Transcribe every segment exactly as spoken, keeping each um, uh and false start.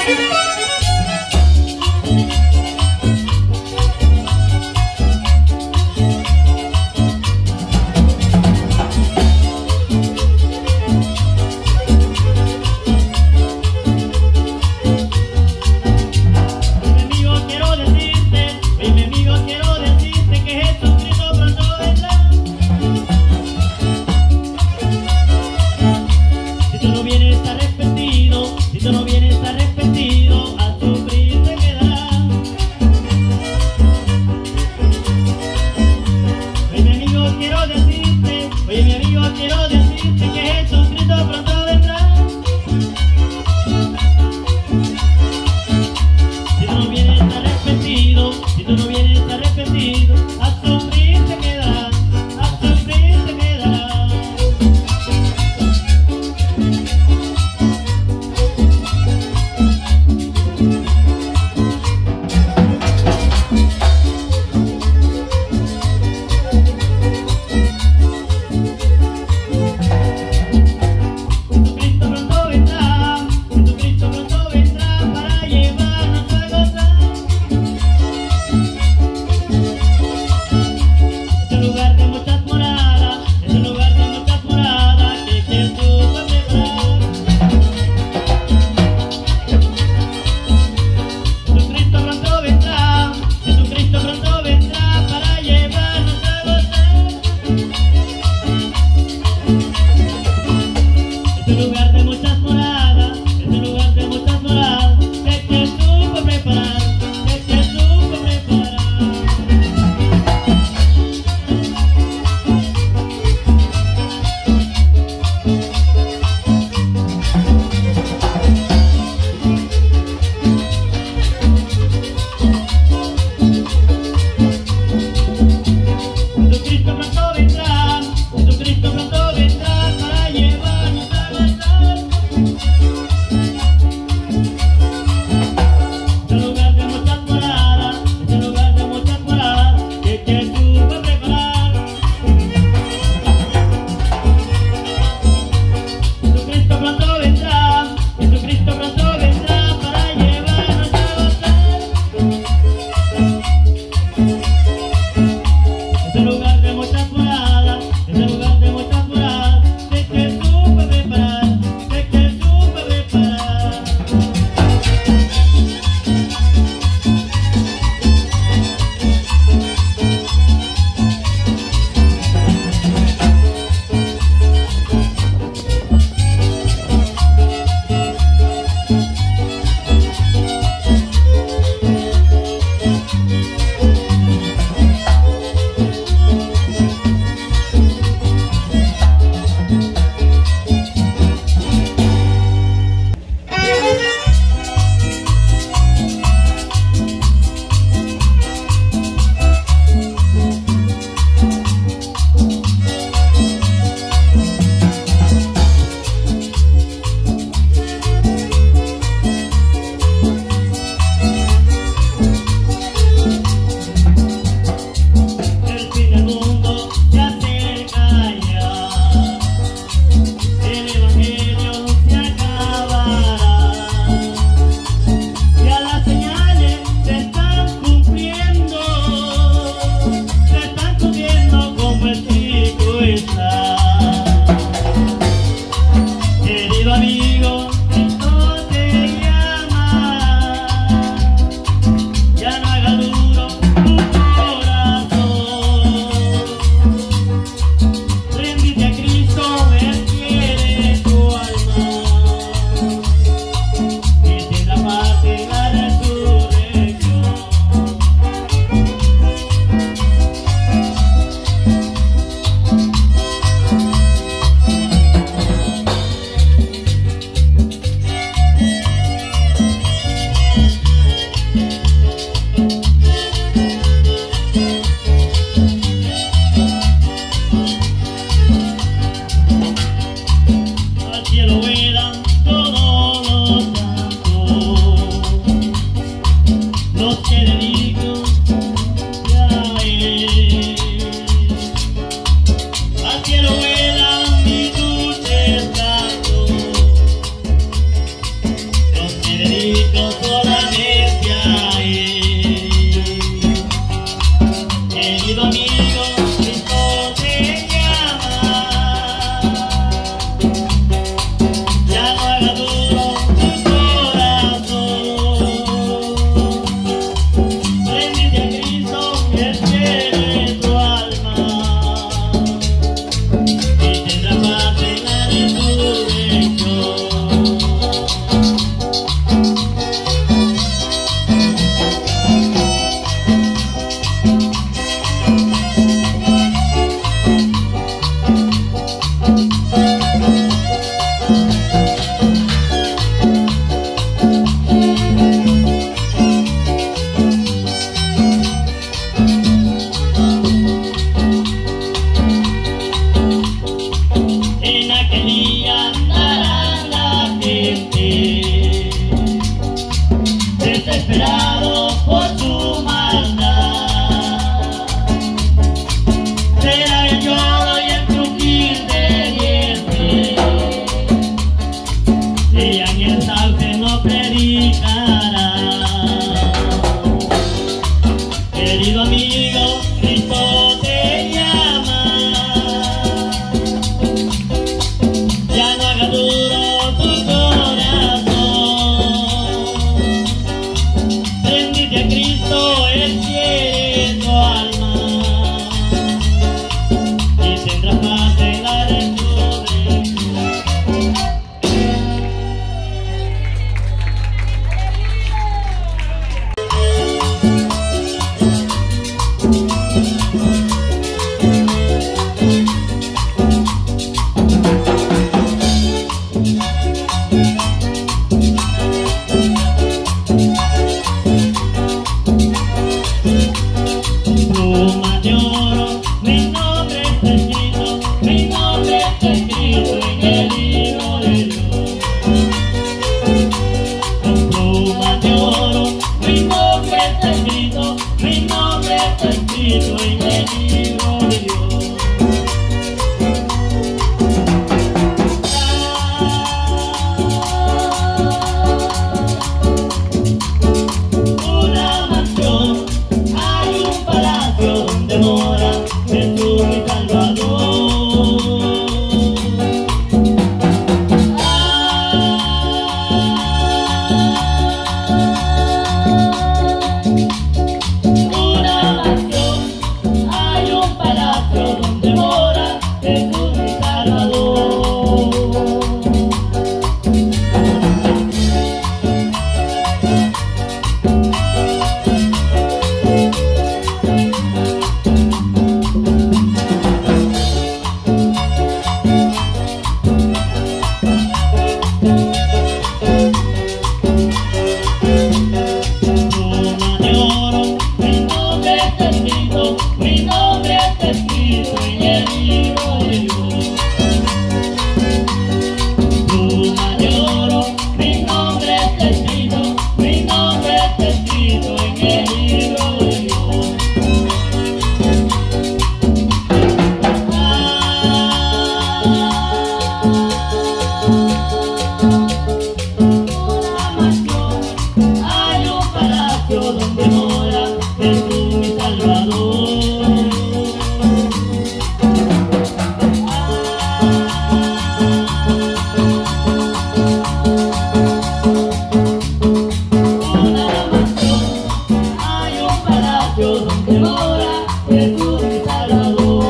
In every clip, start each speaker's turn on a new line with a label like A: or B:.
A: Si tú no vienes arrepentido, Cristo, Él quiere tu alma y tendrás paz en la rectitud. Pluma de oro, mi nombre está escrito, mi nombre está escrito en el libro de Dios. Con pluma de oro, mi nombre está escrito, mi nombre está escrito en el libro de Dios. Una mansión, hay un palacio donde mora Jesús mi Salvador. Una mansión, hay un palacio donde mora Jesús mi Salvador. Pluma de oro, mi nombre está escrito, mi nombre está escrito en el libro de Dios. Pluma de oro, mi nombre está escrito, mi nombre está escrito en el libro de Dios. Una mansión, hay un palacio donde mora Jesús mi Salvador. Una mansión, hay un palacio donde mora Jesús mi Salvador.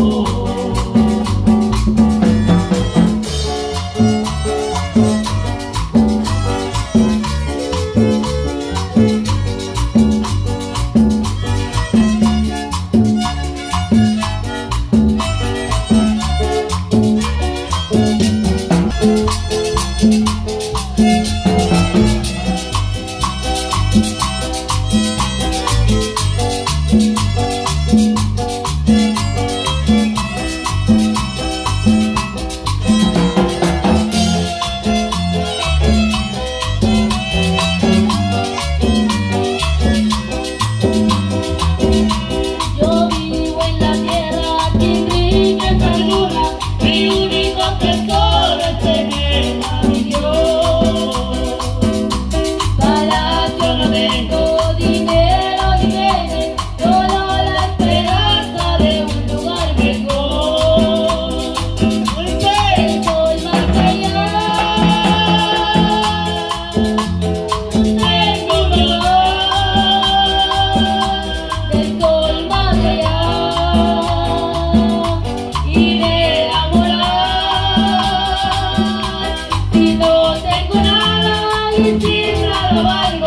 A: Yo vivo en la tierra que brilla en ternura, mi único tesoro es tener a mi Dios. Palacio no tengo, dinero ni bienes, solo la esperanza de un lugar mejor. El sol más allá, tengo un hogar. Del sol más allá y de enamorar. Si no tengo nada y sin nada valgo,